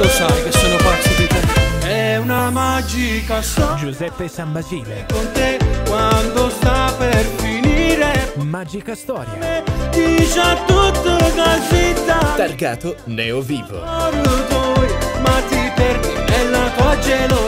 Lo sai che sono pazzo di te. È una magica storia. Giuseppe San Basile. Con te quando sta per finire. Magica storia. Dice tutto così Targato Neo Vivo. ma ti perdi nella tua gelosia.